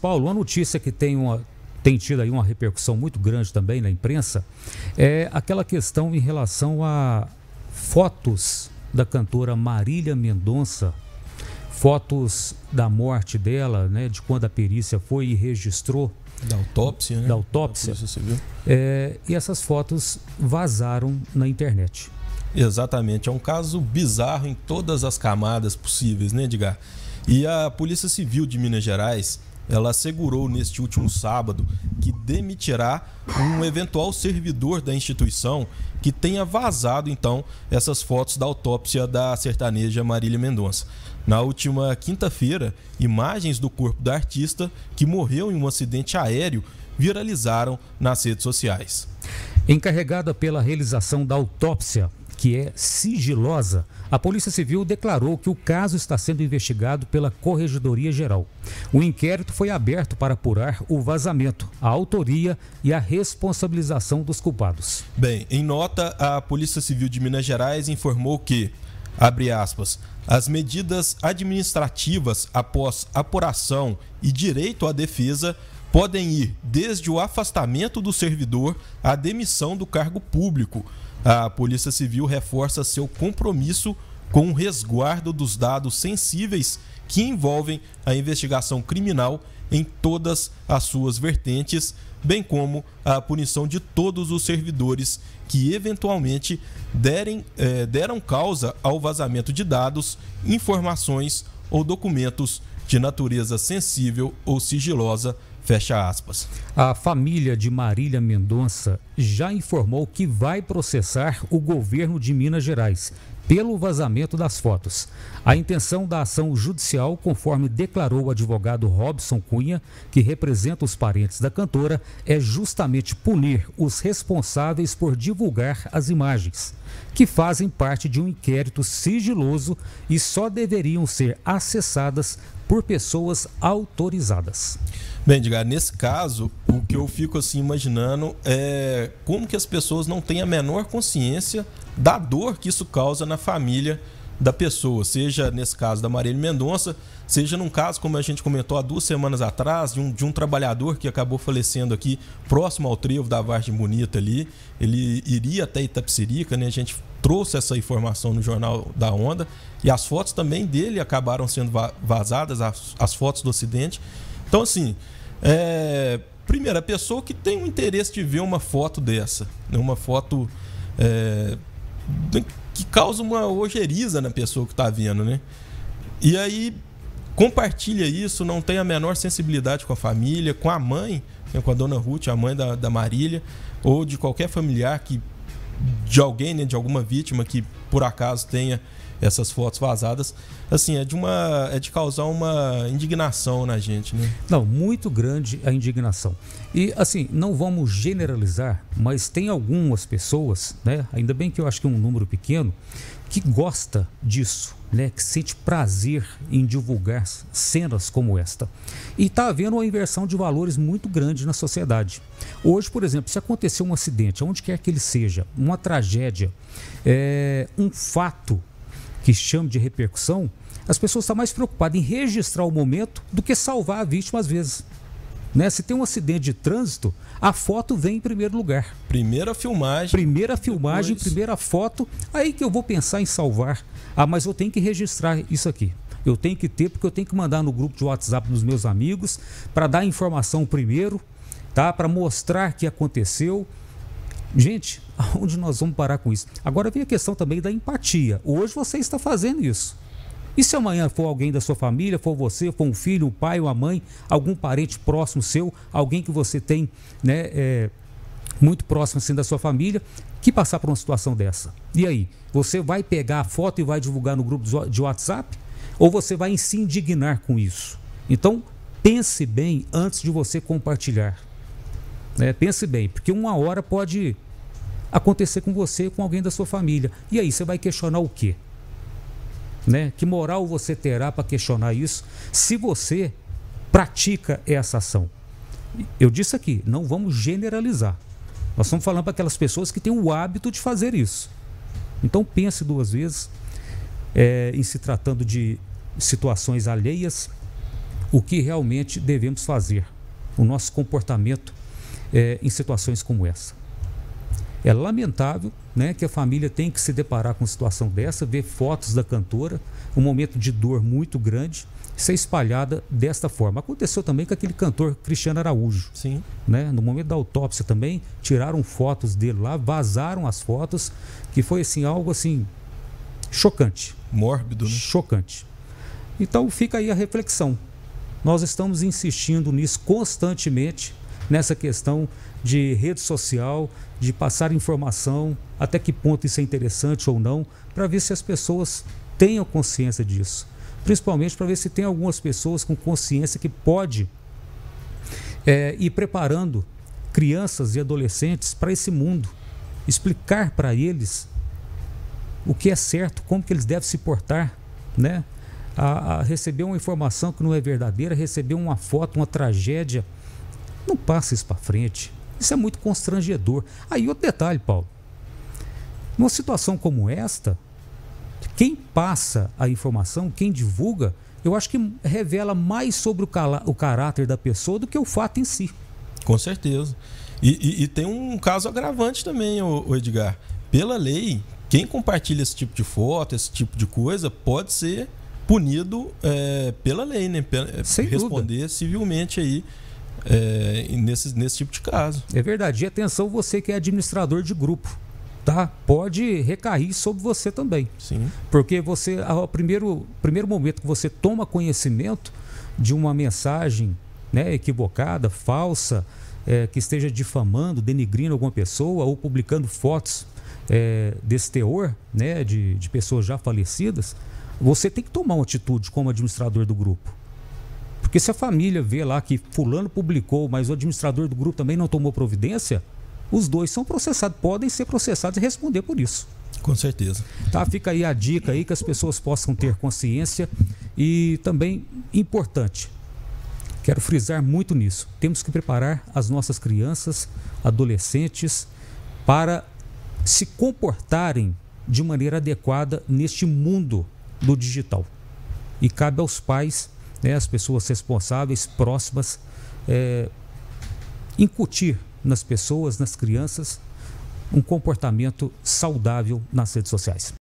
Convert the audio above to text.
Paulo, uma notícia que tem tido aí uma repercussão muito grande também na imprensa é aquela questão em relação a fotos da cantora Marília Mendonça, fotos da morte dela, né, de quando a perícia foi e registrou. Da autópsia, né? Da autópsia. E essas fotos vazaram na internet. Exatamente, é um caso bizarro em todas as camadas possíveis, né, Edgar? E a Polícia Civil de Minas Gerais, ela assegurou neste último sábado que demitirá um eventual servidor da instituição que tenha vazado, então, essas fotos da autópsia da sertaneja Marília Mendonça. Na última quinta-feira, imagens do corpo da artista, que morreu em um acidente aéreo, viralizaram nas redes sociais. Encarregada pela realização da autópsia, que é sigilosa, a Polícia Civil declarou que o caso está sendo investigado pela Corregedoria Geral. O inquérito foi aberto para apurar o vazamento, a autoria e a responsabilização dos culpados. Bem, em nota, a Polícia Civil de Minas Gerais informou que, abre aspas, as medidas administrativas após apuração e direito à defesa podem ir desde o afastamento do servidor à demissão do cargo público. A Polícia Civil reforça seu compromisso com o resguardo dos dados sensíveis que envolvem a investigação criminal em todas as suas vertentes, bem como a punição de todos os servidores que eventualmente deram causa ao vazamento de dados, informações ou documentos de natureza sensível ou sigilosa. Fecha aspas. A família de Marília Mendonça já informou que vai processar o governo de Minas Gerais pelo vazamento das fotos. A intenção da ação judicial, conforme declarou o advogado Robson Cunha, que representa os parentes da cantora, é justamente punir os responsáveis por divulgar as imagens, que fazem parte de um inquérito sigiloso e só deveriam ser acessadas por pessoas autorizadas. Bem, Edgar, nesse caso, o que eu fico assim imaginando é como que as pessoas não têm a menor consciência da dor que isso causa na família da pessoa, seja nesse caso da Marília Mendonça, seja num caso, como a gente comentou há 2 semanas atrás, de um trabalhador que acabou falecendo aqui próximo ao trevo da Vargem Bonita ali. Ele iria até Itapecerica, né? A gente trouxe essa informação no Jornal da Onda e as fotos também dele acabaram sendo vazadas, as fotos do acidente. Então, assim, primeiro, a pessoa que tem o interesse de ver uma foto dessa, né? Uma foto que causa uma ojeriza na pessoa que está vendo, né? E aí compartilha isso, não tem a menor sensibilidade com a família, com a mãe, né? Com a dona Ruth, a mãe da Marília, ou de qualquer familiar de alguém, né? De alguma vítima que por acaso tenha essas fotos vazadas. Assim, é de causar uma indignação na gente, né? Não, muito grande a indignação. E assim, não vamos generalizar, mas tem algumas pessoas, né? Ainda bem que eu acho que é um número pequeno, que gosta disso, né? Que sente prazer em divulgar cenas como esta. E está havendo uma inversão de valores muito grande na sociedade. Hoje, por exemplo, se acontecer um acidente, onde quer que ele seja, uma tragédia, um fato que chama de repercussão, as pessoas estão mais preocupadas em registrar o momento do que salvar a vítima às vezes. Né? Se tem um acidente de trânsito, a foto vem em primeiro lugar. Primeira filmagem, depois... primeira foto, aí que eu vou pensar em salvar. Ah, mas eu tenho que registrar isso aqui. Eu tenho que ter, porque eu tenho que mandar no grupo de WhatsApp dos meus amigos para dar a informação primeiro, tá? Para mostrar que aconteceu. Gente, aonde nós vamos parar com isso? Agora vem a questão também da empatia. Hoje você está fazendo isso. E se amanhã for alguém da sua família, for você, for um filho, um pai, uma mãe, algum parente próximo seu, alguém que você tem, né, muito próximo assim da sua família, que passar por uma situação dessa? E aí? Você vai pegar a foto e vai divulgar no grupo de WhatsApp? Ou você vai se indignar com isso? Então, pense bem antes de você compartilhar. Pense bem, porque uma hora pode acontecer com você, com alguém da sua família. E aí, você vai questionar o quê? Né? Que moral você terá para questionar isso se você pratica essa ação? Eu disse aqui, não vamos generalizar. Nós estamos falando para aquelas pessoas que têm o hábito de fazer isso. Então pense 2 vezes em se tratando de situações alheias o que realmente devemos fazer, o nosso comportamento em situações como essa. É lamentável, né, que a família tenha que se deparar com uma situação dessa, ver fotos da cantora, um momento de dor muito grande, ser espalhada desta forma. Aconteceu também com aquele cantor Cristiano Araújo. Sim. Né? No momento da autópsia também, tiraram fotos dele lá, vazaram as fotos, que foi assim, algo assim, chocante. Mórbido, né? Chocante. Então fica aí a reflexão. Nós estamos insistindo nisso constantemente, nessa questão de rede social, de passar informação, até que ponto isso é interessante ou não, para ver se as pessoas tenham consciência disso. Principalmente para ver se tem algumas pessoas com consciência que pode ir preparando crianças e adolescentes para esse mundo, explicar para eles o que é certo, como que eles devem se portar, né? A receber uma informação que não é verdadeira, receber uma foto, uma tragédia, não passa isso para frente. Isso é muito constrangedor. Aí outro detalhe, Paulo, numa situação como esta, quem passa a informação, quem divulga, eu acho que revela mais sobre o caráter da pessoa do que o fato em si. Com certeza. E tem um caso agravante também, o Edgar. Pela lei, quem compartilha esse tipo de foto, esse tipo de coisa, pode ser punido pela lei, né? Responder dúvida. Civilmente aí nesse tipo de caso. É verdade. E atenção, você que é administrador de grupo, tá? Pode recair sobre você também. Sim. Porque você, ao primeiro momento que você toma conhecimento de uma mensagem, né, equivocada, falsa, que esteja difamando, denigrindo alguma pessoa ou publicando fotos desse teor, né, de pessoas já falecidas, você tem que tomar uma atitude como administrador do grupo. Porque se a família vê lá que fulano publicou, mas o administrador do grupo também não tomou providência, os dois são processados, podem ser processados e responder por isso. Com certeza. Tá, fica aí a dica aí que as pessoas possam ter consciência. E também importante, quero frisar muito nisso, temos que preparar as nossas crianças, adolescentes, para se comportarem de maneira adequada neste mundo do digital. E cabe aos pais, né, as pessoas responsáveis, próximas, incutir nas pessoas, nas crianças, um comportamento saudável nas redes sociais.